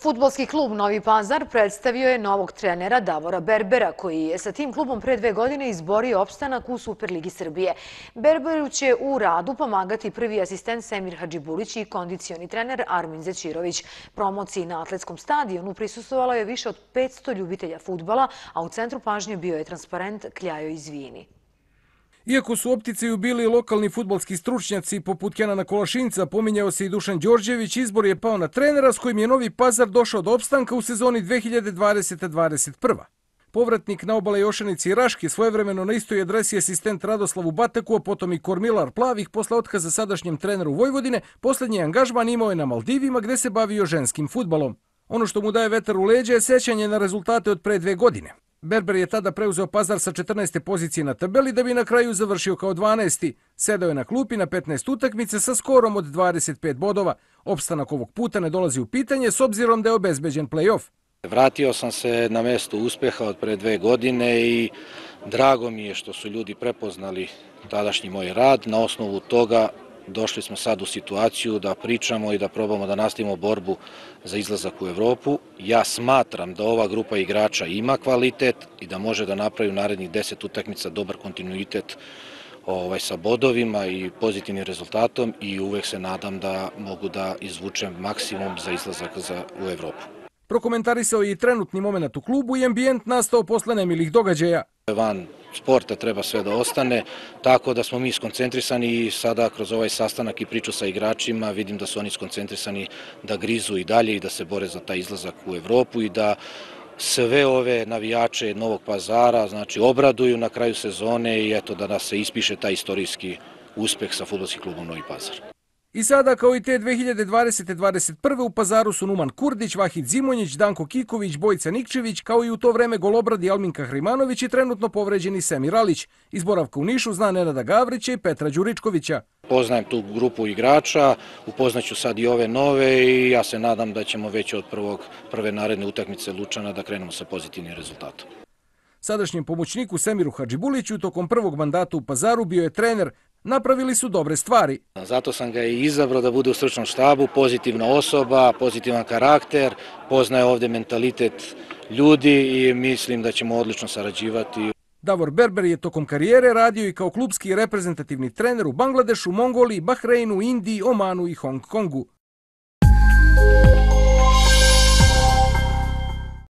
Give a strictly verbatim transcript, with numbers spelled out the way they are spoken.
Fudbalski klub Novi Pazar predstavio je novog trenera Davora Berbera, koji je sa tim klubom pre dve godine izborio opstanak u Superligi Srbije. Berberu će u radu pomagati prvi asistent Semir Hadžibulić i kondicioni trener Armin Zećirović. Promociji na atletskom stadionu prisustvovalo je više od petsto ljubitelja fudbala, a u centru pažnje bio je transparent "Kljajo izvini". Iako su u opticaju bili lokalni fudbalski stručnjaci poput Kenana Kolašinca, pominjao se i Dušan Đorđević, izbor je pao na trenera s kojim je Novi Pazar došao do opstanka u sezoni dve hiljade dvadesete dvadeset prva. Povratnik na obale Jošanice i Raške, svojevremeno na istoj adresi asistent Radoslavu Bataku, a potom i kormilar Plavih posle otkaza sadašnjem treneru Vojvodine, poslednji angažman imao je na Maldivima gde se bavio ženskim fudbalom. Ono što mu daje vetar u leđa je sećanje na rezultate od pre dve godine. Berber je tada preuzeo Pazar sa četrnaeste pozicije na tabeli da bi na kraju završio kao dvanaesti. Sedao je na klupi na petnaest utakmice sa skorom od dvadeset pet bodova. Opstanak ovog puta ne dolazi u pitanje s obzirom da je obezbeđen play-off. Vratio sam se na mesto uspeha od pre dve godine i drago mi je što su ljudi prepoznali tadašnji moj rad. Na osnovu toga došli smo sad u situaciju da pričamo i da probamo da nastavimo borbu za izlazak u Evropu. Ja smatram da ova grupa igrača ima kvalitet i da može da napravi u narednih deset utakmica dobar kontinuitet ovaj, sa bodovima i pozitivnim rezultatom i uvek se nadam da mogu da izvučem maksimum za izlazak za, u Evropu. Prokomentarisao je i trenutni moment u klubu i ambijent nastao posle nemilih događaja. Van sporta treba sve da ostane, tako da smo mi skoncentrisani i sada kroz ovaj sastanak i priču sa igračima vidim da su oni skoncentrisani da grizu i dalje i da se bore za taj izlazak u Evropu i da sve ove navijače Novog Pazara znači obraduju na kraju sezone i eto da nas se ispiše taj istorijski uspeh sa fudbalskim klubom Novi Pazar. I sada, kao i te dve hiljade dvadesete dvadeset prve u Pazaru su Numan Kurdić, Vahid Zimonjić, Danko Kiković, Bojca Nikčević, kao i u to vreme golobradi Alminka Hrimanović i trenutno povređeni Semir Alić. Iz boravka u Nišu zna Nenada Gavrića i Petra Đuričkovića. Poznajem tu grupu igrača, upoznaću sad i ove nove i ja se nadam da ćemo već od prvog, prve naredne utakmice Lučana da krenemo sa pozitivnim rezultatom. Sadašnjem pomoćniku Semiru Hadžibuliću tokom prvog mandata u Pazaru bio je trener. Napravili su dobre stvari. Zato sam ga i izabrao da bude u stručnom štabu, pozitivna osoba, pozitivan karakter, poznaje ovde mentalitet ljudi i mislim da ćemo odlično sarađivati. Davor Berber je tokom karijere radio i kao klubski reprezentativni trener u Bangladešu, Mongoliji, Bahreinu, Indiji, Omanu i Hong Kongu.